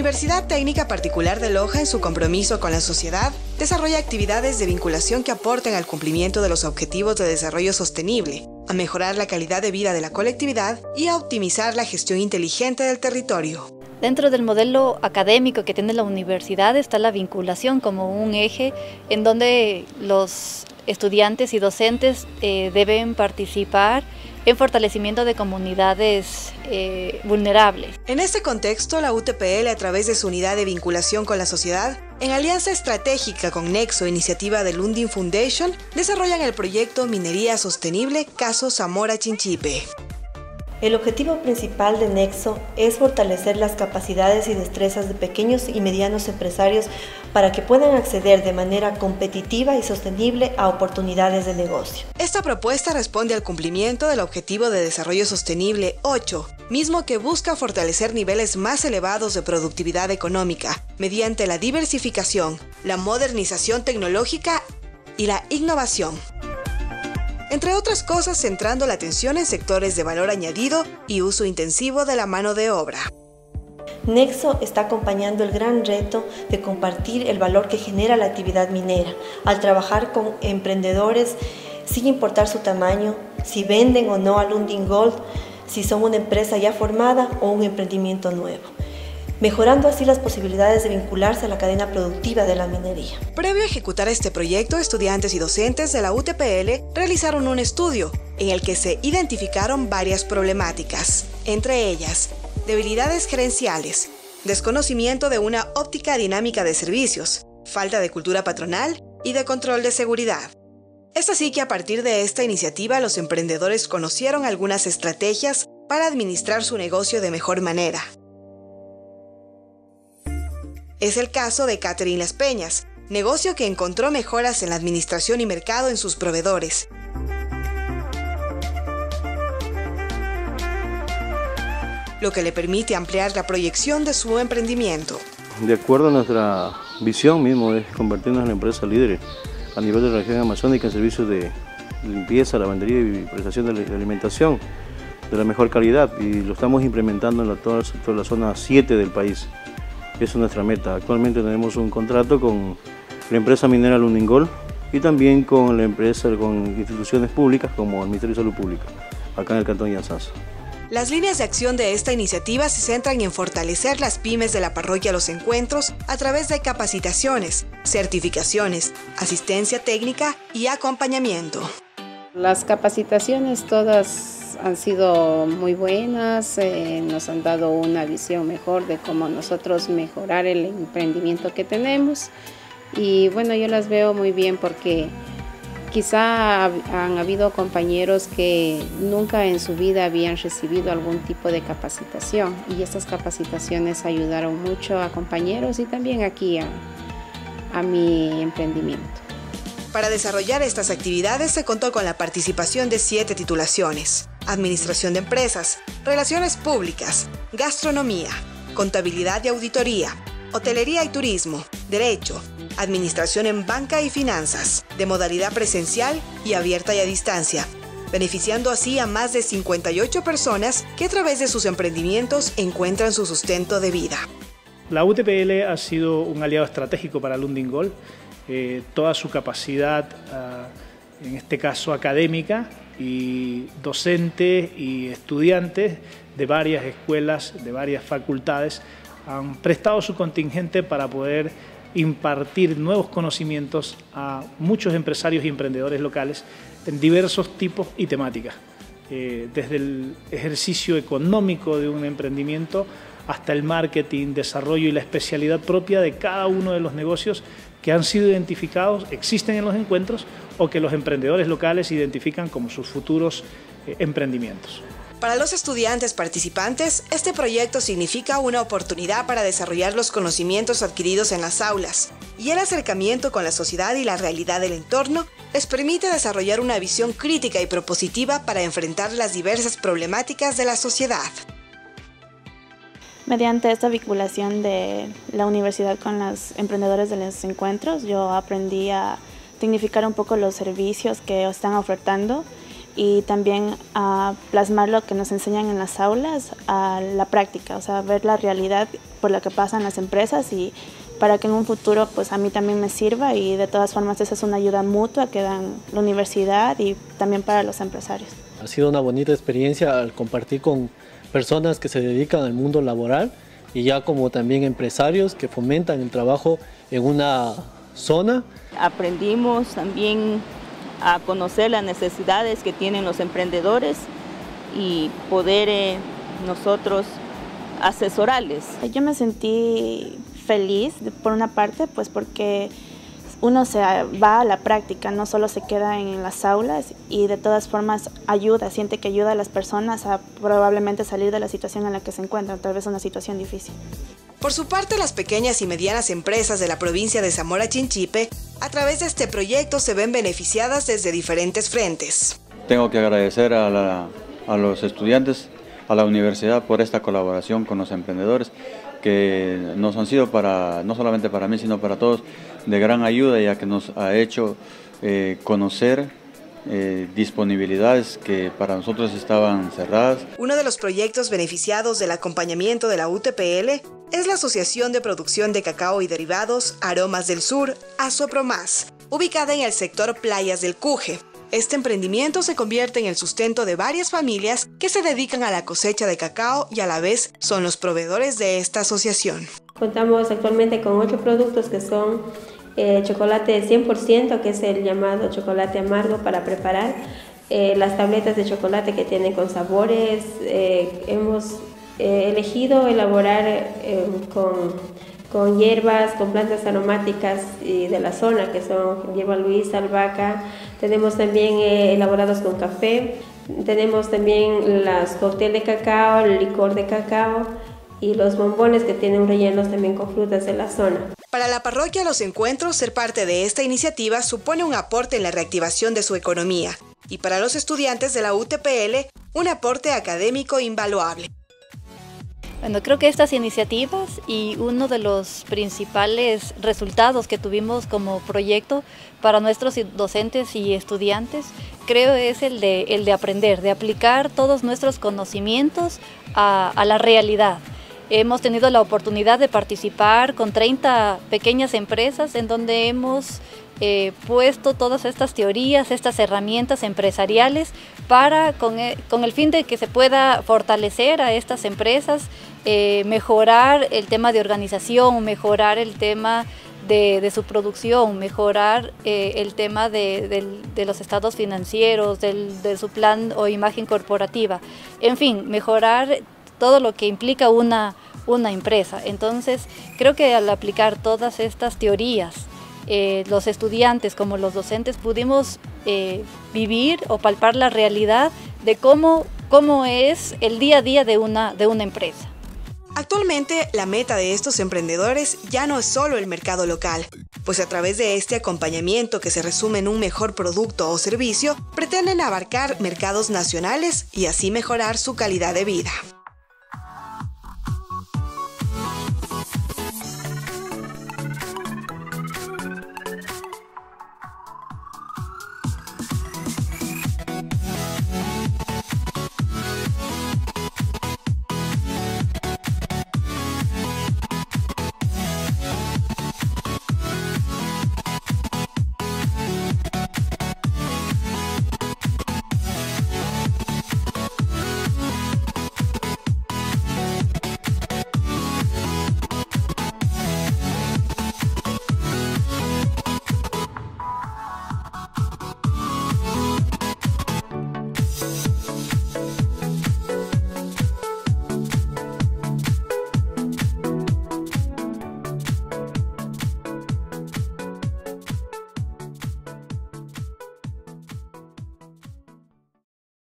Universidad Técnica Particular de Loja, en su compromiso con la sociedad, desarrolla actividades de vinculación que aporten al cumplimiento de los objetivos de desarrollo sostenible, a mejorar la calidad de vida de la colectividad y a optimizar la gestión inteligente del territorio. Dentro del modelo académico que tiene la universidad está la vinculación como un eje en donde los estudiantes y docentes deben participar en fortalecimiento de comunidades vulnerables. En este contexto, la UTPL, a través de su unidad de vinculación con la sociedad, en alianza estratégica con Nexo, iniciativa de Lundin Foundation, desarrollan el proyecto Minería Sostenible Caso Zamora Chinchipe. El objetivo principal de Nexo es fortalecer las capacidades y destrezas de pequeños y medianos empresarios para que puedan acceder de manera competitiva y sostenible a oportunidades de negocio. Esta propuesta responde al cumplimiento del Objetivo de Desarrollo Sostenible 8, mismo que busca fortalecer niveles más elevados de productividad económica mediante la diversificación, la modernización tecnológica y la innovación. Entre otras cosas, centrando la atención en sectores de valor añadido y uso intensivo de la mano de obra. Nexo está acompañando el gran reto de compartir el valor que genera la actividad minera, al trabajar con emprendedores sin importar su tamaño, si venden o no a Lundin Gold, si son una empresa ya formada o un emprendimiento nuevo, mejorando así las posibilidades de vincularse a la cadena productiva de la minería. Previo a ejecutar este proyecto, estudiantes y docentes de la UTPL realizaron un estudio en el que se identificaron varias problemáticas, entre ellas, debilidades gerenciales, desconocimiento de una óptica dinámica de servicios, falta de cultura patronal y de control de seguridad. Es así que a partir de esta iniciativa, los emprendedores conocieron algunas estrategias para administrar su negocio de mejor manera. Es el caso de Catherine Las Peñas, negocio que encontró mejoras en la administración y mercado en sus proveedores. Lo que le permite ampliar la proyección de su emprendimiento. De acuerdo a nuestra visión mismo es convertirnos en empresa líder a nivel de la región amazónica en servicios de limpieza, lavandería y prestación de alimentación de la mejor calidad, y lo estamos implementando en todo el sector de la zona 7 del país. Esa es nuestra meta. Actualmente tenemos un contrato con la empresa minera Lundin Gold y también con instituciones públicas como el Ministerio de Salud Pública, acá en el Cantón Yantzaza. Las líneas de acción de esta iniciativa se centran en fortalecer las pymes de la parroquia Los Encuentros a través de capacitaciones, certificaciones, asistencia técnica y acompañamiento. Las capacitaciones todas han sido muy buenas, nos han dado una visión mejor de cómo nosotros mejorar el emprendimiento que tenemos, y bueno, yo las veo muy bien porque quizá han habido compañeros que nunca en su vida habían recibido algún tipo de capacitación, y estas capacitaciones ayudaron mucho a compañeros y también aquí a mi emprendimiento. Para desarrollar estas actividades se contó con la participación de 7 titulaciones: Administración de Empresas, Relaciones Públicas, Gastronomía, Contabilidad y Auditoría, Hotelería y Turismo, Derecho, Administración en Banca y Finanzas, de modalidad presencial y abierta y a distancia, beneficiando así a más de 58 personas que a través de sus emprendimientos encuentran su sustento de vida. La UTPL ha sido un aliado estratégico para Lundin Gold. Toda su capacidad, en este caso académica, y docentes y estudiantes de varias escuelas, de varias facultades, han prestado su contingente para poder impartir nuevos conocimientos a muchos empresarios y emprendedores locales en diversos tipos y temáticas, desde el ejercicio económico de un emprendimiento hasta el marketing, desarrollo y la especialidad propia de cada uno de los negocios que han sido identificados, existen en los encuentros o que los emprendedores locales identifican como sus futuros emprendimientos. Para los estudiantes participantes, este proyecto significa una oportunidad para desarrollar los conocimientos adquiridos en las aulas, y el acercamiento con la sociedad y la realidad del entorno les permite desarrollar una visión crítica y propositiva para enfrentar las diversas problemáticas de la sociedad. Mediante esta vinculación de la universidad con los emprendedores de los encuentros, yo aprendí a dignificar un poco los servicios que están ofertando y también a plasmar lo que nos enseñan en las aulas a la práctica, o sea, ver la realidad por la que pasan las empresas y para que en un futuro pues a mí también me sirva, y de todas formas esa es una ayuda mutua que dan la universidad y también para los empresarios. Ha sido una bonita experiencia al compartir con personas que se dedican al mundo laboral y ya como también empresarios que fomentan el trabajo en una zona. Aprendimos también a conocer las necesidades que tienen los emprendedores y poder nosotros asesorarles. Yo me sentí feliz por una parte, pues porque uno se va a la práctica, no solo se queda en las aulas, y de todas formas siente que ayuda a las personas a probablemente salir de la situación en la que se encuentran, tal vez una situación difícil. Por su parte, las pequeñas y medianas empresas de la provincia de Zamora Chinchipe, a través de este proyecto se ven beneficiadas desde diferentes frentes. Tengo que agradecer a los estudiantes, a la universidad por esta colaboración con los emprendedores, que nos han sido no solamente para mí, sino para todos, de gran ayuda, ya que nos ha hecho conocer disponibilidades que para nosotros estaban cerradas. Uno de los proyectos beneficiados del acompañamiento de la UTPL es la Asociación de Producción de Cacao y Derivados Aromas del Sur, ASOPROMAS, ubicada en el sector Playas del Cuje. Este emprendimiento se convierte en el sustento de varias familias que se dedican a la cosecha de cacao y a la vez son los proveedores de esta asociación. Contamos actualmente con 8 productos que son chocolate 100%, que es el llamado chocolate amargo para preparar, las tabletas de chocolate que tienen con sabores. Hemos elegido elaborar con hierbas, con plantas aromáticas de la zona, que son hierba luisa, albahaca. Tenemos también elaborados con café. Tenemos también las cóctel de cacao, el licor de cacao y los bombones que tienen rellenos también con frutas de la zona. Para la parroquia Los Encuentros, ser parte de esta iniciativa supone un aporte en la reactivación de su economía, y para los estudiantes de la UTPL, un aporte académico invaluable. Bueno, creo que estas iniciativas y uno de los principales resultados que tuvimos como proyecto para nuestros docentes y estudiantes, creo es el de aprender, de aplicar todos nuestros conocimientos a la realidad. Hemos tenido la oportunidad de participar con 30 pequeñas empresas en donde hemos puesto todas estas teorías, estas herramientas empresariales con el fin de que se pueda fortalecer a estas empresas, mejorar el tema de organización, mejorar el tema de su producción, mejorar el tema de los estados financieros, de su plan o imagen corporativa, en fin, mejorar todo lo que implica una empresa. Entonces, creo que al aplicar todas estas teorías, los estudiantes como los docentes pudimos vivir o palpar la realidad de cómo es el día a día de una empresa. Actualmente, la meta de estos emprendedores ya no es solo el mercado local, pues a través de este acompañamiento que se resume en un mejor producto o servicio, pretenden abarcar mercados nacionales y así mejorar su calidad de vida.